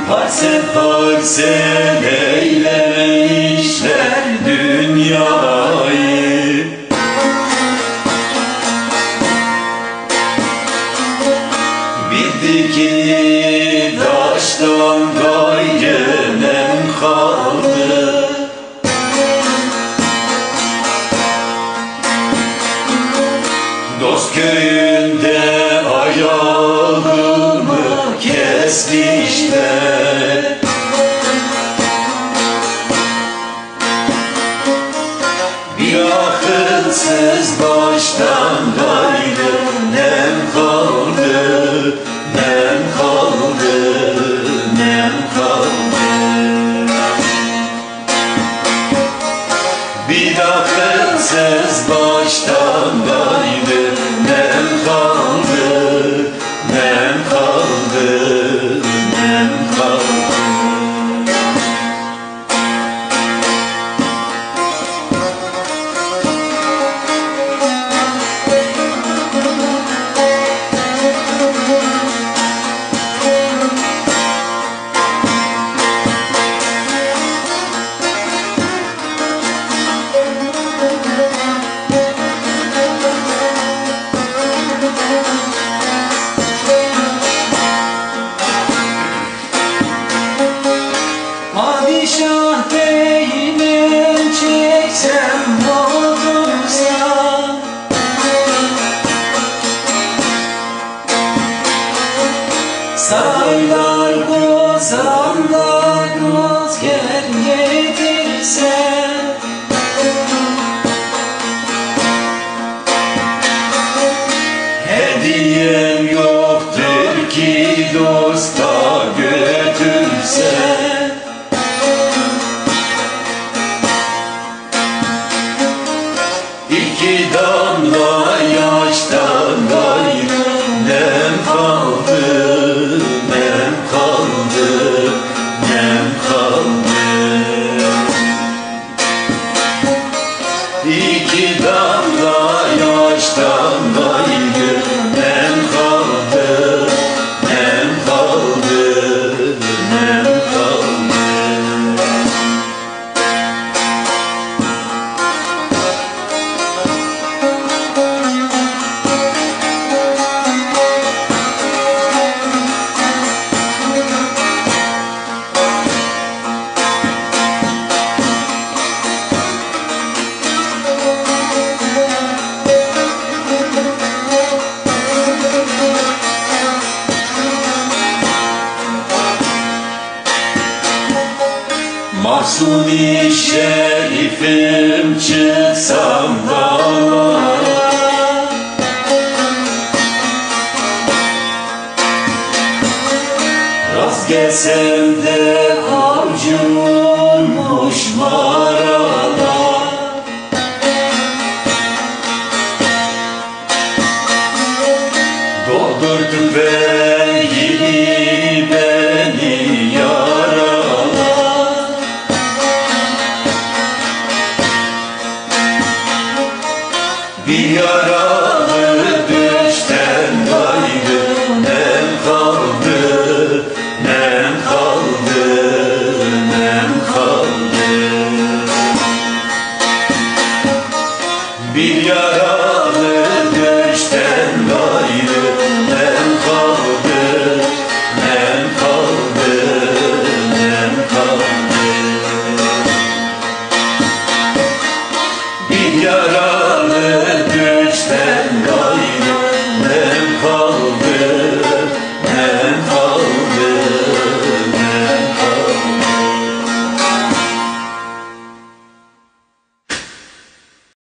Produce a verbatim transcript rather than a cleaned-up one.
Parsel parsel eylemişler dünyayı. Bildi ki taştan gayrı nem kaldı. Dost köyünde ayağımı kesmişler. Bir akılsız baştan gayrı nem kaldı, nem kaldı, nem kaldı. Bir akılsız baştan gayrı nem kaldı, nem kaldı, nem kaldı. Padişah değmen çeksem olursa, saraylar kozanlar rüzgar getirse, Hediyem yoktur ki dosta götürse. İki damla yaştan gayrı nem kaldı, nem kaldı, nem kaldı. İki damla yaştan gayrı nem kaldı, nem kaldı, nem kaldı. Mahsuni şerifim çıksam dağlara, rast gelsem de avcummuş mağara.